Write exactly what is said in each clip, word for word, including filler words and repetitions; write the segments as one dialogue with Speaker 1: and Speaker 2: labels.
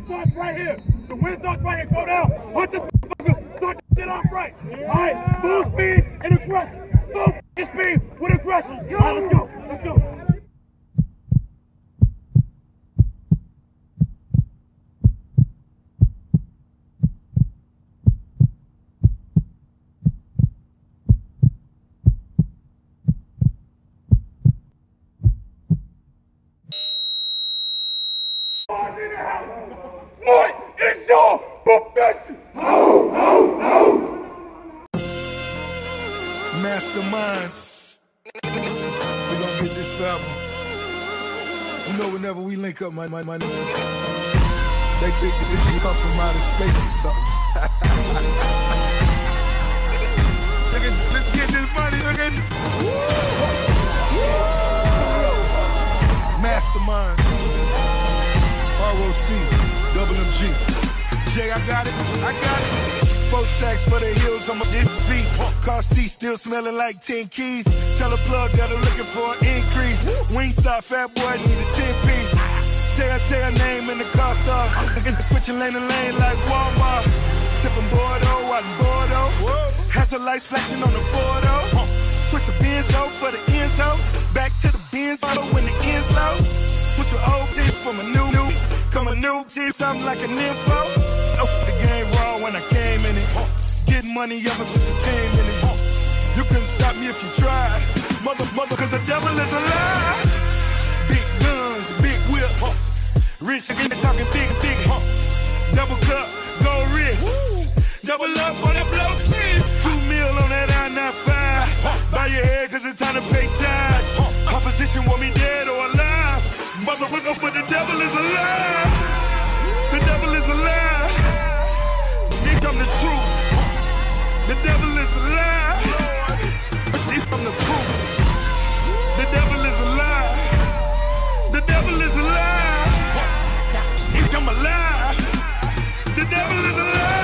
Speaker 1: starts right here. The win starts right here. Go down. Hunt this motherfucker. Start this shit off right. Alright, full speed and aggression. Full speed with aggression. Alright, let's go. Let's go. In the house. What is your profession? Oh, oh, oh.
Speaker 2: Masterminds. We gonna get this forever. You know, whenever we link up, my my my nigga, they think that this shit come from outer space or something. Look at, let's get this money. Look at. Masterminds. R O C, double M G. Jay, I got it, I got it. Four stacks for the hills on my feet. Car seat still smelling like ten keys. Tell a plug that I'm looking for an increase. Wingstop, fat boy, need a ten piece. Say I say her name in the car star. Switching lane to lane like Walmart. Sipping Bordeaux, out in Bordeaux. Has the lights flashing on the Fordo. Switch the Benzo for the Enzo. Back to the Benzo when the end's low. Switch your old team from a new new. Come a new team, something like an info. Oh, the game raw when I came in it. Getting money ever since I came in it. You couldn't stop me if you tried. Mother, mother, cause the devil is alive. Big guns, big whips. Rich again, talking big, big. Double cup, gold wrist. Double up on that blow shit. Two mil on that I ninety-five. Bow your head cause it's time to pay tithes. Opposition want me dead or alive. Motherfucker, but the devil is alive. The devil is alive. Still come the truth. The devil is alive. Still come the proof. The devil is alive. The devil is alive. Still come alive. The devil is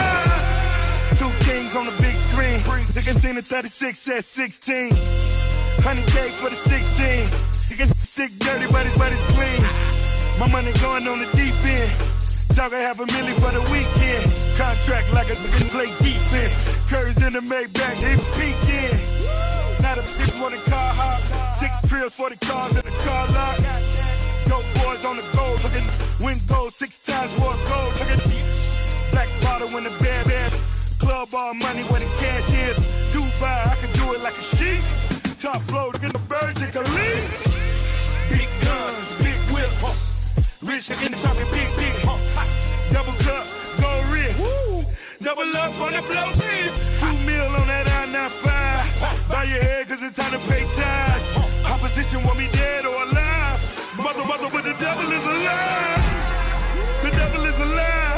Speaker 2: alive. Two kings on the big screen. They can see the thirty-six at sixteen. one hundred K for the sixteen. You can stick dirty, but it's, but it's clean. My money going on the deep end. Talking half a million for the weekend. Contract like a nigga play defense. Curves in the Maybach, they peeking. Not a six for the car hop. Six trills for the cars in the car lot. Yo boys on the gold, looking win gold six times for a gold. Look at black bottle in the bad bad. Club all money where the cash is. Dubai, I can do it like a sheep. Top flow, look at the birds and can leave. Big guns, big whips. Rich again, talking big, big. Double cup, gold wrist. Double up on the blow shit. Two mil on that I ninety-five. Bow your head cause it's time to pay tithes. Opposition want me dead or alive. Mother, mother, but the devil is alive. The devil is alive.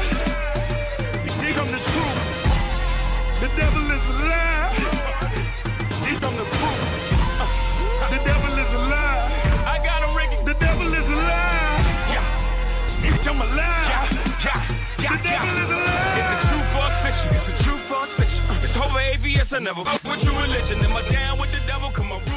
Speaker 2: Still come the truth. The devil is alive. Still come the proof. The devil is alive. I got a ring. The devil is alive. Yeah. Still come alive. Yeah, yeah, yeah, the devil yeah. is alive.
Speaker 3: It's a true false fiction. It's a true false fiction. It's over A V S. I never fuck with true religion. Am I down with the devil? Come on.